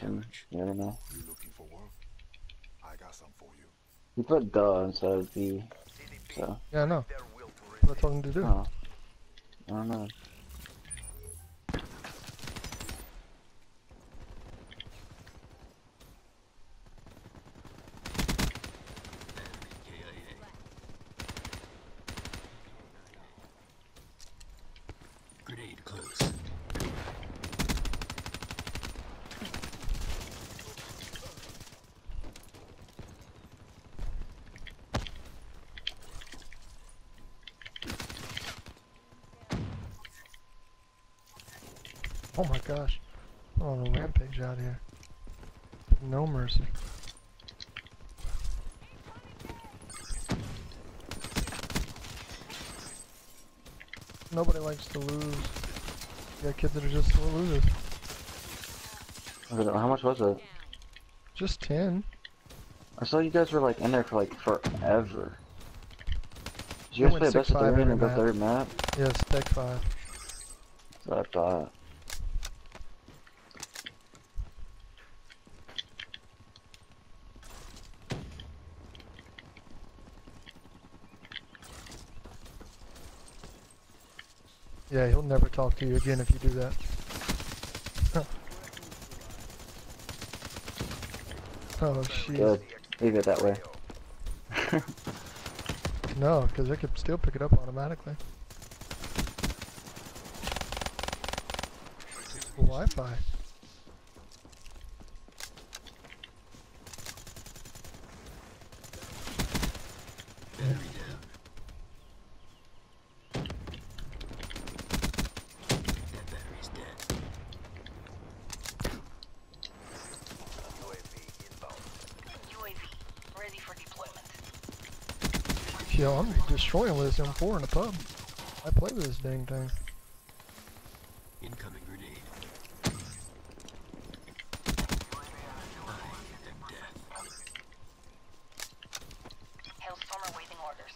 And you never know. You looking for work? I got some for you. You put duh instead of the, so. Yeah, I know. What I told him to do. Oh. I don't know. Grenade close. Oh my gosh. Oh, the rampage out here. No mercy. Nobody likes to lose. You got kids that are just sore losers. How much was it? Just 10. I saw you guys were like in there for like forever. Did you It guys play went best of 6-5 three every in the map. third map? Yeah, it's Tech 5. That's what I thought. Yeah, he'll never talk to you again if you do that. Oh, shit. Good. Leave it that way. No, because it could still pick it up automatically. Wi-Fi. Battery down. That battery's dead. UAV ready for deployment. Yo, I'm destroying with this M4 in the pub. I play with this dang thing. Incoming grenade. I am death. Hailstorm awaiting orders.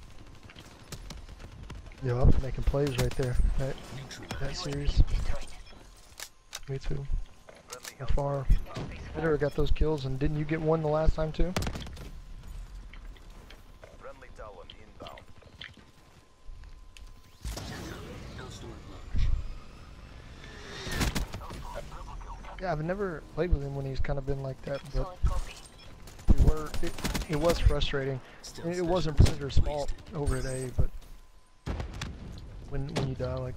Yo, I was making plays right there. That Neutralized. series. Destroyed. Me too. By far. I never got those kills, and didn't you get one the last time too? Friendly Talon inbound. Hellstorm launch. Yeah, I've never played with him when he's kind of been like that, but Solid copy. it was frustrating. Still It wasn't specialist Predator's fault wasted. over at A, but when you die, like,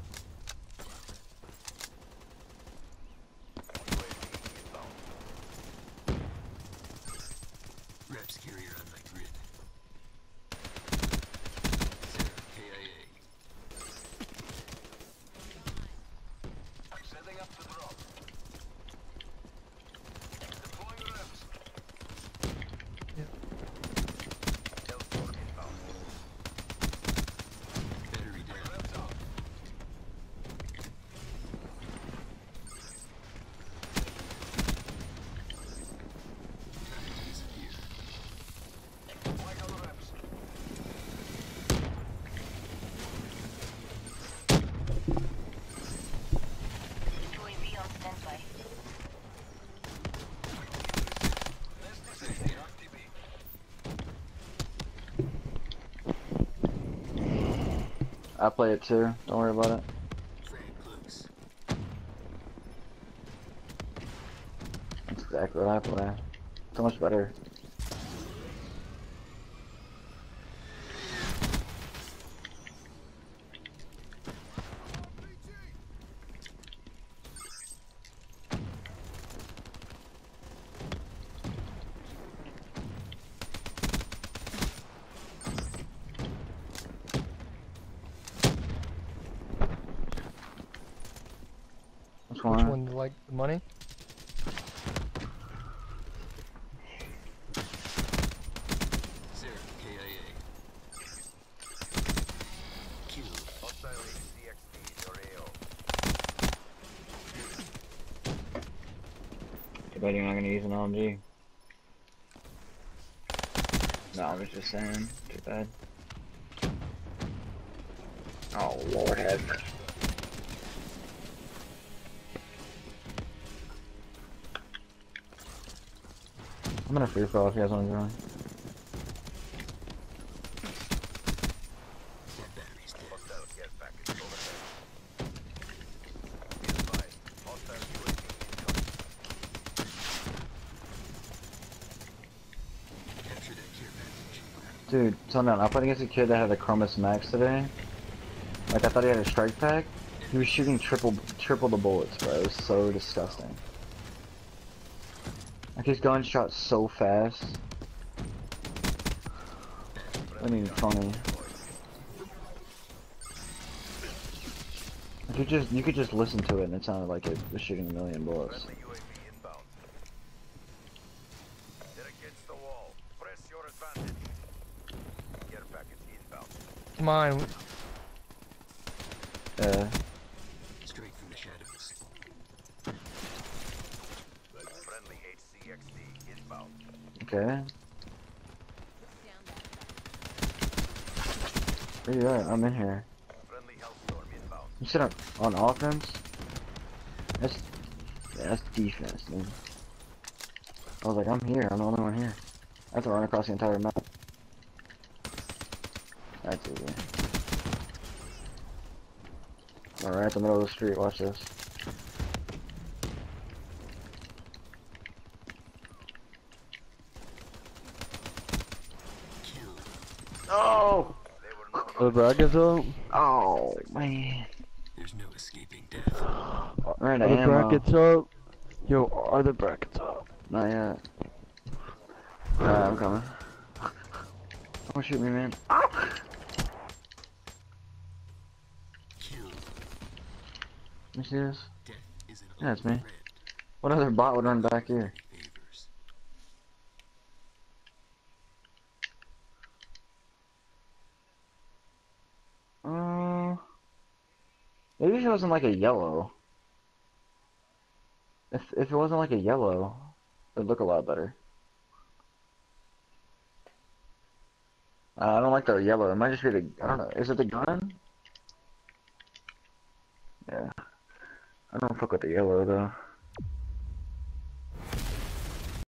Reps carrier on my grid. Sarah, KIA. Setting up the drop. Deploying reps. yeah. Hellstorm inbound. Battery down. Reps out. Disappear. Deploying other reps. UAV on standby. Nest is RTB. I play it too. Don't worry about it. Frag close. That's exactly what I play. So much better. Which Which one? one, like the money? Sarah, KIA. Kill. Hostile HCXD or AO. Too bad you're not gonna use an LMG. No, I was just saying. Too bad. Oh, Lord have mercy. I'm gonna free fall if you guys want to join. That battery's dead. Hostile care package overhead. Be advised, hostile UAV incoming. Capture that care package. Dude, so no, I played against a kid that had a Chromus Max today. Like I thought he had a strike pack. He was shooting triple the bullets, bro. It was so disgusting. Like his gun shot so fast. That ain't funny. Like you could just listen to it and it sounded like it was shooting a million bullets. Friendly UAV inbound. They're against the wall. Press your advantage. Care package inbound. Mine. Straight from the shadows. Friendly HCXD inbound. Okay. Where you at? I'm in here. Friendly Hellstorm inbound. You said on offense? That's defense, dude. I was like, I'm here. I'm the only one here. I have to run across the entire map. That's easy. Alright, at the middle of the street. Watch this. Kill. Oh! They were not The brackets up? Oh, man. There's no escaping death. Ran Are out of the ammo. brackets up? Yo, are the brackets up? Not yet. Alright, I'm coming. Don't shoot me, man. Ah! Kill. Let me see this. Death is an Yeah, it's me. open threat. What other bot would run back here? Favors. Maybe if it wasn't like a yellow. If it wasn't like a yellow, it'd look a lot better. I don't like the yellow. It might just be the, I don't know. Is it the gun? Yeah. I don't fuck with the yellow though.